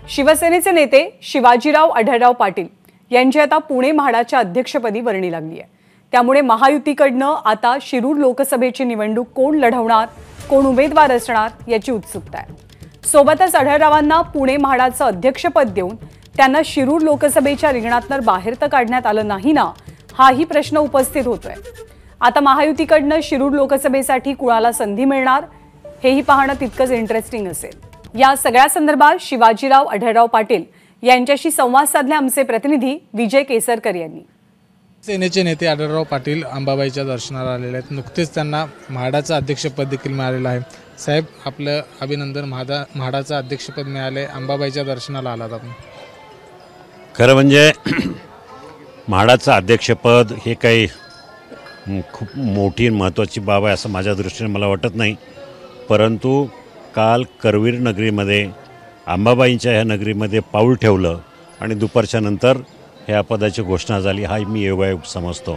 शिवसेनेचे नेते शिवाजीराव आढळराव पाटील यांची आता पुणे म्हाडाच्या अध्यक्षपदी वर्णी लागली आहे। त्यामुळे महायुतीकडनं आता शिरूर लोकसभेची निवडणूक कोण लढवणार, कोण उमेदवार असणार याची उत्सुकता आहे। सोबतच आढळरावांना पुणे म्हाडाचं अध्यक्षपद देऊन त्यांना शिरूर लोकसभेच्या रिंगणातून बाहेर तर काढण्यात आलं नाही ना, हाही प्रश्न उपस्थित होतोय। आता महायुतीकडनं शिरूर लोकसभेसाठी कुणाला संधी मिळणार हेही पाहणं तितकंच इंटरेस्टिंग असेल। या सगळ्या संदर्भात शिवाजीराव आढळराव पाटील यांच्याशी संवाद साधले आमचे प्रतिनिधी विजय केसरकर यांनी। सेनेचे नेते आढळराव पाटील अंबाबाईच्या दर्शनाला आलेले आहेत। नुकतेच त्यांना म्हाडाचं अध्यक्षपद देखील मिळालेलं आहे। साहेब, आपलं अभिनंदन, म्हाडाचं अध्यक्षपद मिळाले, अंबाबाईच्या दर्शनाला आलात आपण। खरं म्हणजे म्हाडाचं अध्यक्षपद हे काही खूप मोठी महत्त्वाची बाब आहे असं माझ्या दृष्टीने मला वाटत नाही, परंतु काल करवीर नगरीमध्ये अंबाबाईंच्या ह्या नगरीमध्ये पाऊल ठेवलं आणि दुपारच्या नंतर ह्या पदाची घोषणा झाली, हा मी योगायोग समजतो।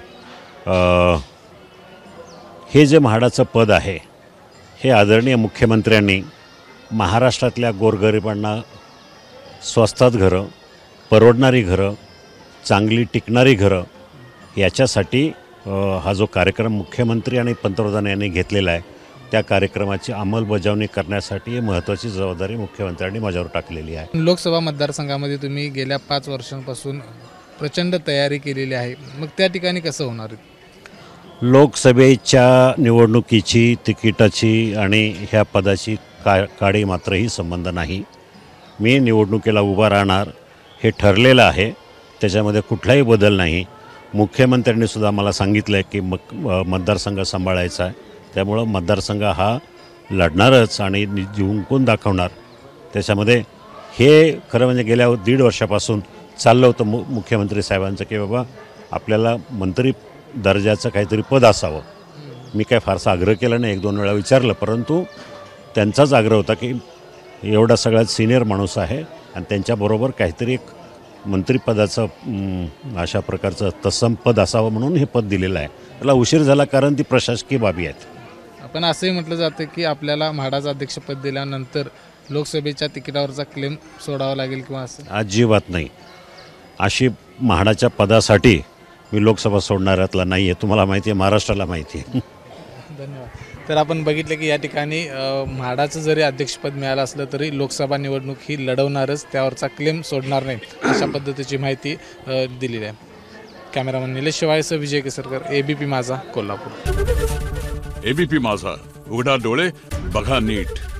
हे जे म्हाडाचं पद आहे हे आदरणीय मुख्यमंत्र्यांनी महाराष्ट्रातल्या गोरगरिबांना स्वस्तात घरं, परवडणारी घरं, चांगली टिकणारी घरं याच्यासाठी हा जो कार्यक्रम मुख्यमंत्री आणि पंतप्रधान यांनी घेतलेला आहे त्या कार्यक्रमाची अंमलबजावणी करण्यासाठी महत्त्वाची जबाबदारी मुख्यमंत्र्यांनी माझ्यावर टाकलेली आहे। लोकसभा मतदारसंघामध्ये तुम्ही गेल्या 5 वर्षांपासून प्रचंड तयारी केलेली आहे, मग त्या ठिकाणी कसं होणार? लोकसभेच्या निवडणुकीची, तिकिटाची आणि ह्या पदाची काडी मात्रही संबंध नाही। मी निवडणुकीला उभा राहणार हे ठरलेलं आहे, त्याच्यामध्ये कुठलाही बदल नाही। मुख्यमंत्र्यांनी सुद्धा मला सांगितलं आहे की मतदारसंघ सांभाळायचा आहे, त्यामुळं मतदारसंघ हा लढणारच आणि जिंकून दाखवणार। त्याच्यामध्ये हे खरं म्हणजे गेल्या 1.5 वर्षापासून चाललं होतं मुख्यमंत्री साहेबांचं की बाबा आपल्याला मंत्री दर्जाचं काहीतरी पद असावं। मी काय फारसा आग्रह केला नाही, 1-2 वेळा विचारलं, परंतु त्यांचाच आग्रह होता की एवढा सगळ्यात सिनियर माणूस आहे आणि त्यांच्याबरोबर काहीतरी एक मंत्रिपदाचं अशा प्रकारचं तत्सम पद असावं म्हणून हे पद दिलेलं आहे। त्याला उशीर झाला कारण ती प्रशासकीय बाबी आहेत। आपण असंही म्हटलं जातं की आपल्याला म्हाडाचं अध्यक्षपद दिल्यानंतर लोकसभेच्या तिकिटावरचा क्लेम सोडावा लागेल किंवा असं? अजिबात नाही, अशी म्हाडाच्या पदासाठी मी लोकसभा सोडणाऱ्यातला नाही आहे, तुम्हाला माहिती आहे, महाराष्ट्राला माहिती आहे। धन्यवाद। तर आपण बघितलं की या ठिकाणी म्हाडाचं जरी अध्यक्षपद मिळालं असलं तरी लोकसभा निवडणूक ही लढवणारच, त्यावरचा क्लेम सोडणार नाही, अशा पद्धतीची माहिती दिलेली आहे। कॅमेरामन निलेश शिवायसह विजय केसरकर, एबीपी माझा, कोल्हापूर। एबीपी माझा, उघडा डोळे बघा नीट।